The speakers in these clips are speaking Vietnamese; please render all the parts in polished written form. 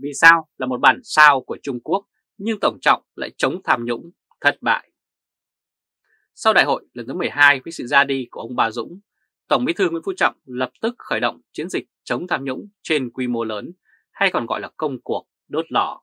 Vì sao là một bản sao của Trung Quốc nhưng Tổng Trọng lại chống tham nhũng thất bại? Sau đại hội lần thứ 12 với sự ra đi của ông Bà Dũng, Tổng Bí thư Nguyễn Phú Trọng lập tức khởi động chiến dịch chống tham nhũng trên quy mô lớn, hay còn gọi là công cuộc đốt lò.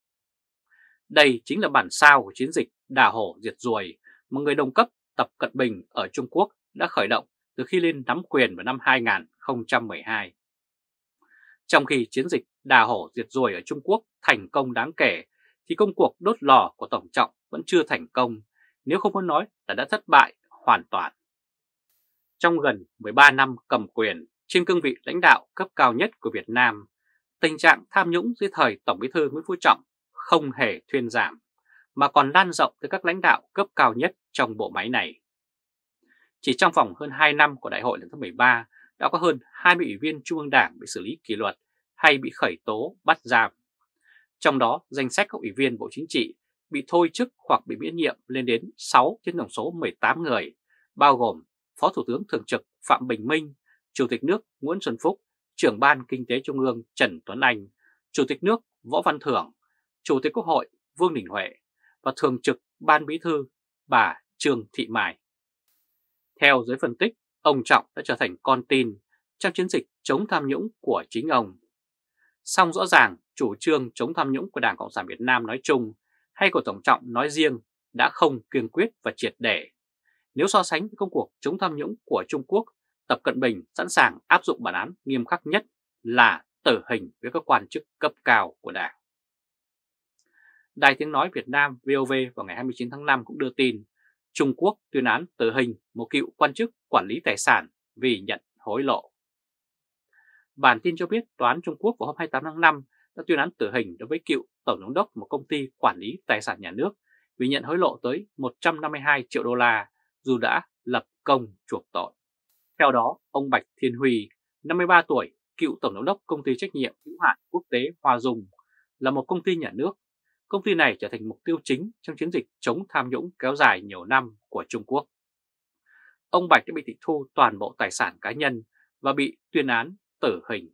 Đây chính là bản sao của chiến dịch đả hổ diệt ruồi mà người đồng cấp Tập Cận Bình ở Trung Quốc đã khởi động từ khi lên nắm quyền vào năm 2012. Trong khi chiến dịch đả hổ diệt ruồi ở Trung Quốc thành công đáng kể, thì công cuộc đốt lò của Tổng Trọng vẫn chưa thành công, nếu không muốn nói là đã thất bại hoàn toàn. Trong gần 13 năm cầm quyền trên cương vị lãnh đạo cấp cao nhất của Việt Nam, tình trạng tham nhũng dưới thời Tổng Bí thư Nguyễn Phú Trọng không hề thuyên giảm, mà còn lan rộng tới các lãnh đạo cấp cao nhất trong bộ máy này. Chỉ trong vòng hơn 2 năm của đại hội lần thứ 13, đã có hơn 20 ủy viên Trung ương Đảng bị xử lý kỷ luật hay bị khởi tố bắt giam. Trong đó, danh sách các ủy viên Bộ Chính trị bị thôi chức hoặc bị miễn nhiệm lên đến 6 trên tổng số 18 người, bao gồm Phó Thủ tướng Thường trực Phạm Bình Minh, Chủ tịch nước Nguyễn Xuân Phúc, Trưởng ban Kinh tế Trung ương Trần Tuấn Anh, Chủ tịch nước Võ Văn Thưởng, Chủ tịch Quốc hội Vương Đình Huệ và Thường trực Ban Bí thư bà Trương Thị Mai. Theo giới phân tích, ông Trọng đã trở thành con tin trong chiến dịch chống tham nhũng của chính ông. Song rõ ràng, chủ trương chống tham nhũng của Đảng Cộng sản Việt Nam nói chung hay của Tổng Trọng nói riêng đã không kiên quyết và triệt để. Nếu so sánh với công cuộc chống tham nhũng của Trung Quốc, Tập Cận Bình sẵn sàng áp dụng bản án nghiêm khắc nhất là tử hình với các quan chức cấp cao của Đảng. Đài Tiếng nói Việt Nam VOV vào ngày 29 tháng 5 cũng đưa tin Trung Quốc tuyên án tử hình một cựu quan chức quản lý tài sản vì nhận hối lộ. Bản tin cho biết Tòa án Trung Quốc vào hôm 28 tháng 5 đã tuyên án tử hình đối với cựu tổng giám đốc một công ty quản lý tài sản nhà nước vì nhận hối lộ tới 152 triệu đô la dù đã lập công chuộc tội. Theo đó, ông Bạch Thiên Huy, 53 tuổi, cựu tổng giám đốc công ty trách nhiệm hữu hạn quốc tế Hoa Dung, là một công ty nhà nước. Công ty này trở thành mục tiêu chính trong chiến dịch chống tham nhũng kéo dài nhiều năm của Trung Quốc. Ông Bạch đã bị tịch thu toàn bộ tài sản cá nhân và bị tuyên án tử hình.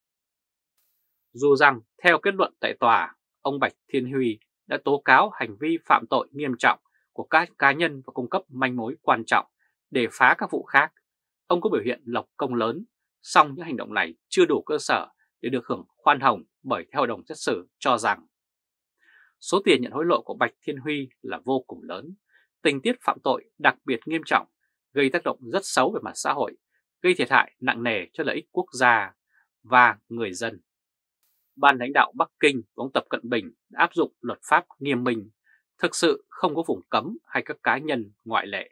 Dù rằng theo kết luận tại tòa, ông Bạch Thiên Huy đã tố cáo hành vi phạm tội nghiêm trọng của các cá nhân và cung cấp manh mối quan trọng để phá các vụ khác. Ông có biểu hiện lộc công lớn, song những hành động này chưa đủ cơ sở để được hưởng khoan hồng, bởi theo hội đồng xét xử cho rằng số tiền nhận hối lộ của Bạch Thiên Huy là vô cùng lớn, tình tiết phạm tội đặc biệt nghiêm trọng, gây tác động rất xấu về mặt xã hội, gây thiệt hại nặng nề cho lợi ích quốc gia và người dân. Ban lãnh đạo Bắc Kinh của ông Tập Cận Bình đã áp dụng luật pháp nghiêm minh, thực sự không có vùng cấm hay các cá nhân ngoại lệ.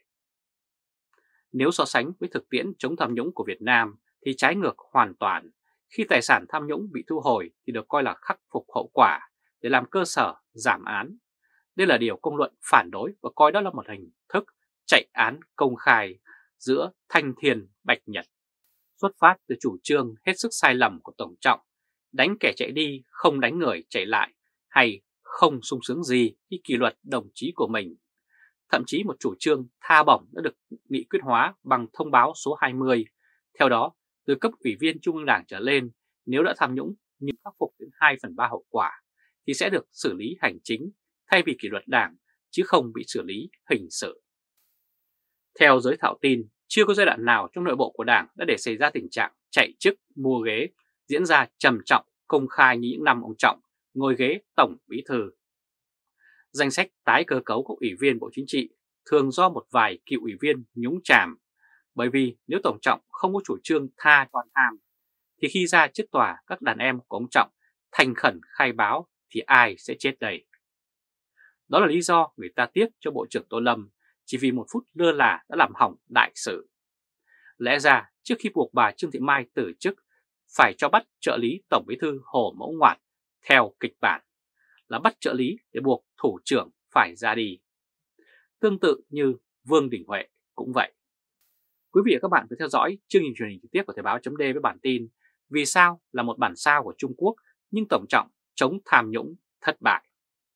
Nếu so sánh với thực tiễn chống tham nhũng của Việt Nam thì trái ngược hoàn toàn. Khi tài sản tham nhũng bị thu hồi thì được coi là khắc phục hậu quả để làm cơ sở giảm án. Đây là điều công luận phản đối và coi đó là một hình thức chạy án công khai giữa thanh thiên bạch nhật. Xuất phát từ chủ trương hết sức sai lầm của Tổng Trọng, đánh kẻ chạy đi không đánh người chạy lại, hay không sung sướng gì khi kỷ luật đồng chí của mình. Thậm chí một chủ trương tha bổng đã được nghị quyết hóa bằng thông báo số 20. Theo đó, từ cấp ủy viên Trung ương Đảng trở lên, nếu đã tham nhũng nhưng khắc phục đến 2/3 hậu quả thì sẽ được xử lý hành chính thay vì kỷ luật Đảng, chứ không bị xử lý hình sự. Theo giới thạo tin, chưa có giai đoạn nào trong nội bộ của Đảng đã để xảy ra tình trạng chạy chức mua ghế diễn ra trầm trọng công khai như những năm ông Trọng ngồi ghế Tổng Bí thư. Danh sách tái cơ cấu các ủy viên Bộ Chính trị thường do một vài cựu ủy viên nhúng chàm, bởi vì nếu Tổng Trọng không có chủ trương tha cho tham thì khi ra trước tòa các đàn em của ông Trọng thành khẩn khai báo thì ai sẽ chết đây? Đó là lý do người ta tiếc cho Bộ trưởng Tô Lâm chỉ vì một phút lơ là đã làm hỏng đại sự. Lẽ ra trước khi buộc bà Trương Thị Mai từ chức phải cho bắt trợ lý Tổng Bí thư Hồ Mẫu Ngoạt theo kịch bản là bắt trợ lý để buộc thủ trưởng phải ra đi. Tương tự như Vương Đình Huệ cũng vậy. Quý vị và các bạn cứ theo dõi chương trình truyền hình trực tiếp của Thời báo.d với bản tin Vì sao là một bản sao của Trung Quốc nhưng Tổng Trọng chống tham nhũng thất bại.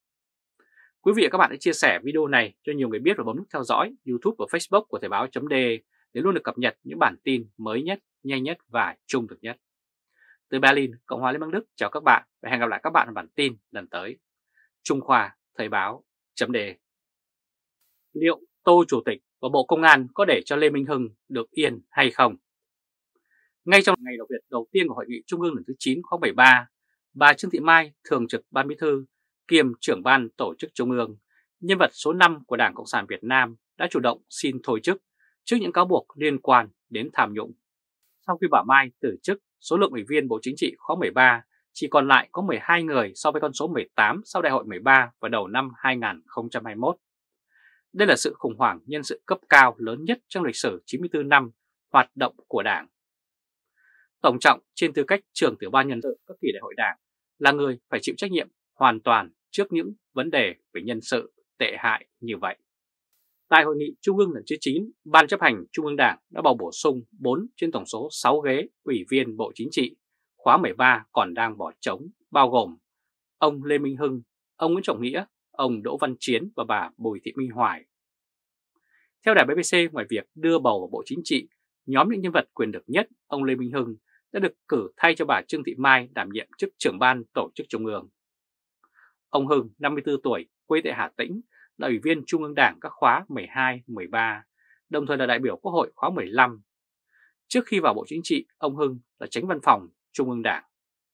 Quý vị và các bạn hãy chia sẻ video này cho nhiều người biết và bấm nút theo dõi YouTube và Facebook của Thời báo.d để luôn được cập nhật những bản tin mới nhất, nhanh nhất và trung thực nhất. Từ Berlin, Cộng hòa Liên bang Đức, chào các bạn và hẹn gặp lại các bạn ở bản tin lần tới. Trung Khoa, Thời báo.de. Liệu Tô Chủ tịch và Bộ Công an có để cho Lê Minh Hưng được yên hay không? Ngay trong ngày đầu Việt đầu tiên của Hội nghị Trung ương lần thứ 9 khóa 13, bà Trương Thị Mai, Thường trực Ban Bí thư, kiêm trưởng ban tổ chức Trung ương, nhân vật số 5 của Đảng Cộng sản Việt Nam đã chủ động xin thôi chức trước những cáo buộc liên quan đến tham nhũng. Sau khi bà Mai từ chức, số lượng ủy viên Bộ Chính trị khóa 13 chỉ còn lại có 12 người so với con số 18 sau Đại hội 13 vào đầu năm 2021. Đây là sự khủng hoảng nhân sự cấp cao lớn nhất trong lịch sử 94 năm hoạt động của Đảng. Tổng Trọng trên tư cách trưởng tiểu ban nhân sự các kỳ đại hội Đảng là người phải chịu trách nhiệm hoàn toàn trước những vấn đề về nhân sự tệ hại như vậy. Tại Hội nghị Trung ương lần thứ 9, Ban chấp hành Trung ương Đảng đã bầu bổ sung 4 trên tổng số 6 ghế ủy viên Bộ Chính trị khóa 13 còn đang bỏ trống, bao gồm ông Lê Minh Hưng, ông Nguyễn Trọng Nghĩa, ông Đỗ Văn Chiến và bà Bùi Thị Minh Hoài. Theo đài BBC, ngoài việc đưa bầu vào Bộ Chính trị, nhóm những nhân vật quyền lực nhất, ông Lê Minh Hưng đã được cử thay cho bà Trương Thị Mai đảm nhiệm chức trưởng ban tổ chức Trung ương. Ông Hưng, 54 tuổi, quê tại Hà Tĩnh, là ủy viên Trung ương Đảng các khóa 12, 13, đồng thời là đại biểu Quốc hội khóa 15. Trước khi vào Bộ Chính trị, ông Hưng là Chánh Văn phòng Trung ương Đảng.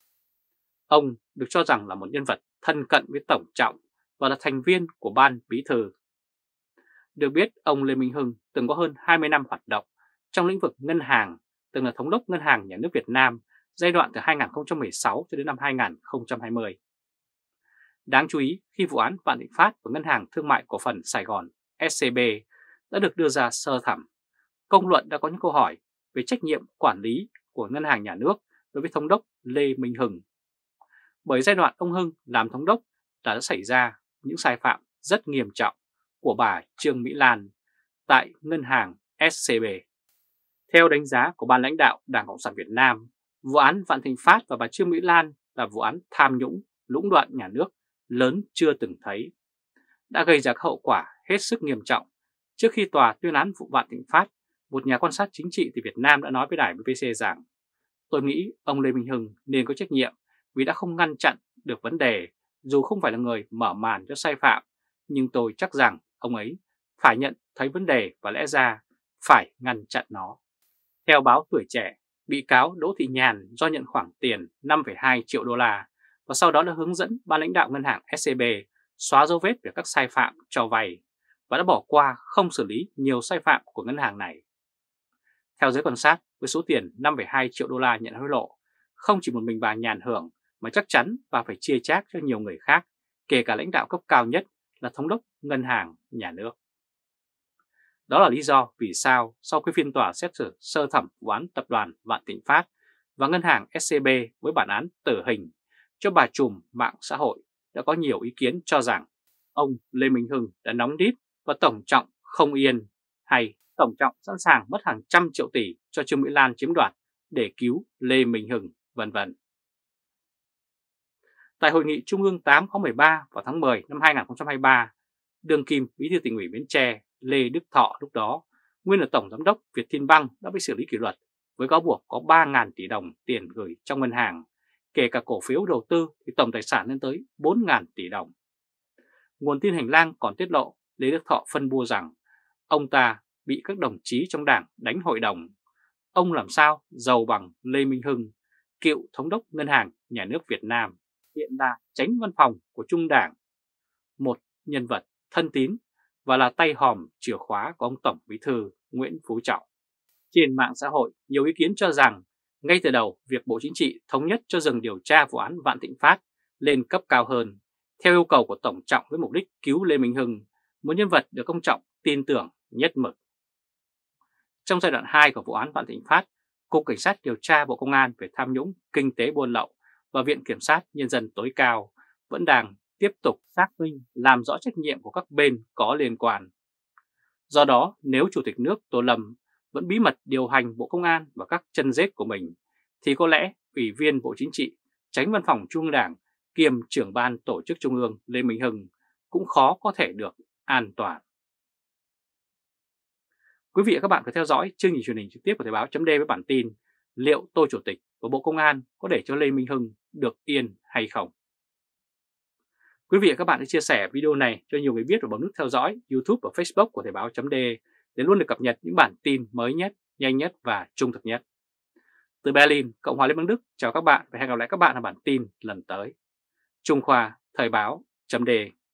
Ông được cho rằng là một nhân vật thân cận với Tổng Trọng và là thành viên của Ban Bí thư. Được biết, ông Lê Minh Hưng từng có hơn 20 năm hoạt động trong lĩnh vực ngân hàng, từng là Thống đốc Ngân hàng Nhà nước Việt Nam giai đoạn từ 2016 cho đến năm 2020. Đáng chú ý, khi vụ án Vạn Thịnh Phát và Ngân hàng Thương mại Cổ phần Sài Gòn SCB đã được đưa ra sơ thẩm, công luận đã có những câu hỏi về trách nhiệm quản lý của Ngân hàng Nhà nước đối với Thống đốc Lê Minh Hưng. Bởi giai đoạn ông Hưng làm Thống đốc đã xảy ra những sai phạm rất nghiêm trọng của bà Trương Mỹ Lan tại Ngân hàng SCB. Theo đánh giá của ban lãnh đạo Đảng Cộng sản Việt Nam, vụ án Vạn Thịnh Phát và bà Trương Mỹ Lan là vụ án tham nhũng, lũng đoạn nhà nước lớn chưa từng thấy, đã gây ra các hậu quả hết sức nghiêm trọng. Trước khi tòa tuyên án vụ Vạn Thịnh Phát, một nhà quan sát chính trị từ Việt Nam đã nói với đài BBC rằng: "Tôi nghĩ ông Lê Minh Hưng nên có trách nhiệm vì đã không ngăn chặn được vấn đề, dù không phải là người mở màn cho sai phạm, nhưng tôi chắc rằng ông ấy phải nhận thấy vấn đề và lẽ ra phải ngăn chặn nó." Theo báo Tuổi Trẻ, bị cáo Đỗ Thị Nhàn do nhận khoản tiền 5,2 triệu đô la và sau đó đã hướng dẫn ban lãnh đạo ngân hàng SCB xóa dấu vết về các sai phạm cho vay và đã bỏ qua không xử lý nhiều sai phạm của ngân hàng này. Theo giới quan sát, với số tiền 5,2 triệu đô la nhận hối lộ, không chỉ một mình bà Nhàn hưởng mà chắc chắn bà phải chia chác cho nhiều người khác, kể cả lãnh đạo cấp cao nhất là Thống đốc Ngân hàng Nhà nước. Đó là lý do vì sao sau khi phiên tòa xét xử sơ thẩm vụ án tập đoàn Vạn Thịnh Phát và ngân hàng SCB với bản án tử hình cho bà trùm mạng xã hội, đã có nhiều ý kiến cho rằng ông Lê Minh Hưng đã nóng đít và Tổng Trọng không yên, hay Tổng Trọng sẵn sàng mất hàng trăm triệu tỷ cho Trương Mỹ Lan chiếm đoạt để cứu Lê Minh Hưng, vân vân. Tại Hội nghị Trung ương 8 khóa 13 vào tháng 10 năm 2023, đương kim Bí thư Tỉnh ủy Bến Tre Lê Đức Thọ lúc đó, nguyên là Tổng Giám đốc Vietinbank, đã bị xử lý kỷ luật với cáo buộc có 3.000 tỷ đồng tiền gửi trong ngân hàng, kể cả cổ phiếu đầu tư thì tổng tài sản lên tới 4.000 tỷ đồng. Nguồn tin hành lang còn tiết lộ Lê Đức Thọ phân bua rằng ông ta bị các đồng chí trong đảng đánh hội đồng. Ông làm sao giàu bằng Lê Minh Hưng, cựu Thống đốc Ngân hàng Nhà nước Việt Nam, hiện là Chánh Văn phòng của Trung Đảng, một nhân vật thân tín và là tay hòm chìa khóa của ông Tổng Bí thư Nguyễn Phú Trọng. Trên mạng xã hội, nhiều ý kiến cho rằng ngay từ đầu việc Bộ Chính trị thống nhất cho dừng điều tra vụ án Vạn Thịnh Phát lên cấp cao hơn, theo yêu cầu của Tổng Trọng với mục đích cứu Lê Minh Hưng, một nhân vật được ông Trọng tin tưởng nhất mực. Trong giai đoạn 2 của vụ án Vạn Thịnh Phát, Cục Cảnh sát điều tra Bộ Công an về tham nhũng, kinh tế buôn lậu và Viện Kiểm sát Nhân dân tối cao vẫn đang tiếp tục xác minh làm rõ trách nhiệm của các bên có liên quan. Do đó, nếu Chủ tịch nước Tô Lâm vẫn bí mật điều hành Bộ Công an và các chân rết của mình, thì có lẽ Ủy viên Bộ Chính trị, Chánh Văn phòng Trung ương Đảng kiêm trưởng ban tổ chức Trung ương Lê Minh Hưng cũng khó có thể được an toàn. Quý vị và các bạn phải theo dõi chương trình truyền hình trực tiếp của Thời báo.de với bản tin: liệu Tô Chủ tịch và Bộ Công an có để cho Lê Minh Hưng được yên hay không? Quý vị và các bạn hãy chia sẻ video này cho nhiều người biết và bấm nút theo dõi YouTube và Facebook của Thời báo.de để luôn được cập nhật những bản tin mới nhất, nhanh nhất và trung thực nhất. Từ Berlin, Cộng hòa Liên bang Đức, chào các bạn và hẹn gặp lại các bạn ở bản tin lần tới. Trung Khoa, Thời báo.de